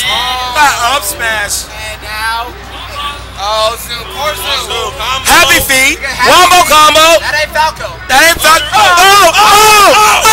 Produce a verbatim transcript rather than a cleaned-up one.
Got up smash. And now, oh, Zoom, poor Zoom. Happy feet. Wombo combo. That ain't Falco. That ain't Falco. Oh, oh, oh,